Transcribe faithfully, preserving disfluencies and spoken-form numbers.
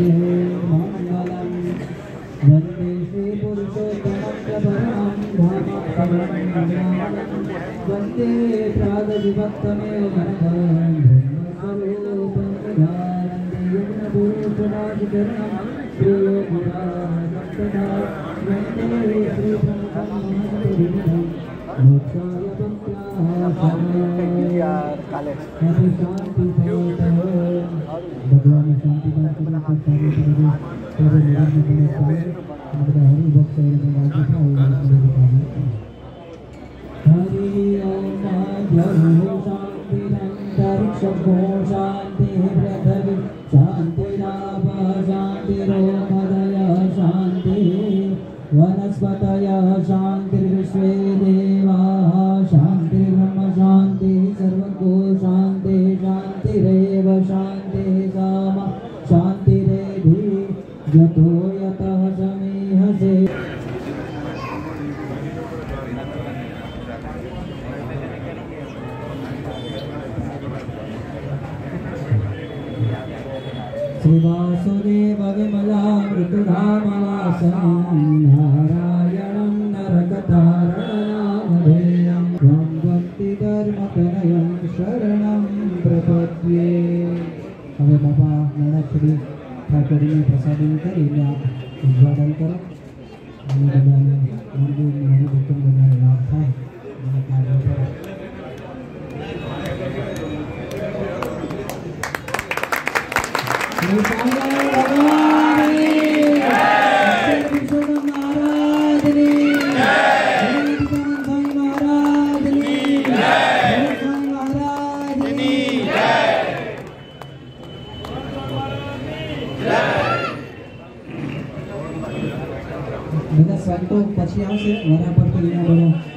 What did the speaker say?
मंगलम वंदे श्री पुरुषोत्तमं वंदे प्रागविभक्तमेव मनघं ब्रह्मस्वरूपं प्रियो गुणास्तथा वंदे श्री ब्रह्मं मोक्षाय भगवान शांति हरि ओम शांति पृथ्वी शांतिराप शांतिरोमदय शांति वनस्पतय शांतिर्विश्वे देवाः शांतिर्ब्रह्म शांति सर्वको शांति शांतिरेव शांति सामा शांतिरेधि यतो यतः समीहसे। श्रीवासुदेव विमलामृतधामवासं नारायणं नरकतारणनामधेयं त्वं भक्तिधर्मतनयं शरणं प्रपद्ये। હવે બાપા નાણાક્ષરી ઠાકોરીને પ્રસાદન કરીને આપ ઉદ્ઘાટન કરો અને બધાને મંદિર હરિભક્તોને બધાને લાભ થાય અને કાર્ય કરો। બધા સંતો પછી આવશે વરા પર તો અહીંયા બોલો।